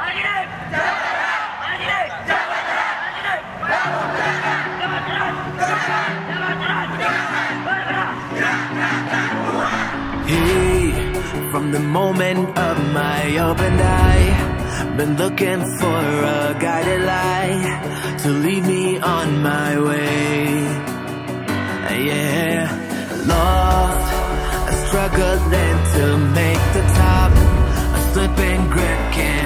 Hey, from the moment of my opened eye, been looking for a guided light to lead me on my way. Yeah, lost, struggling to make the top, a slipping grip can't